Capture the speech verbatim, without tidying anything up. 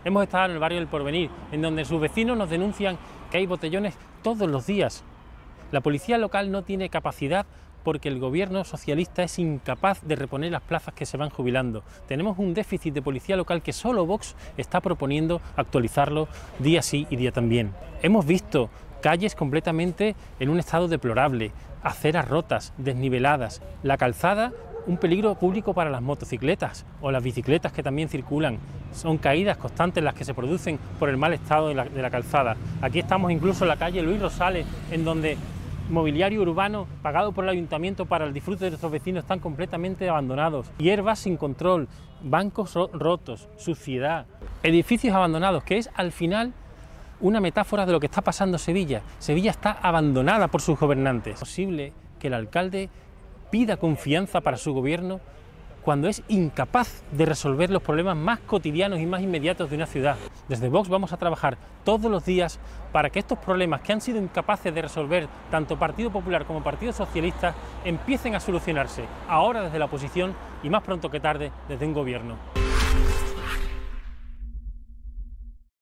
Hemos estado en el barrio del Porvenir, en donde sus vecinos nos denuncian que hay botellones todos los días. La policía local no tiene capacidad porque el gobierno socialista es incapaz de reponer las plazas que se van jubilando. Tenemos un déficit de policía local que solo Vox está proponiendo actualizarlo día sí y día también. Hemos visto calles completamente en un estado deplorable, aceras rotas, desniveladas, la calzada un peligro público para las motocicletas o las bicicletas que también circulan. Son caídas constantes las que se producen por el mal estado de la, de la calzada. Aquí estamos incluso en la calle Luis Rosales, en donde mobiliario urbano pagado por el ayuntamiento para el disfrute de nuestros vecinos están completamente abandonados, hierbas sin control, bancos ro rotos, suciedad, edificios abandonados, que es al final una metáfora de lo que está pasando en Sevilla. Sevilla está abandonada por sus gobernantes. Es posible que el alcalde pida confianza para su gobierno cuando es incapaz de resolver los problemas más cotidianos y más inmediatos de una ciudad. Desde Vox vamos a trabajar todos los días para que estos problemas que han sido incapaces de resolver tanto Partido Popular como Partido Socialista empiecen a solucionarse ahora desde la oposición y más pronto que tarde desde un gobierno.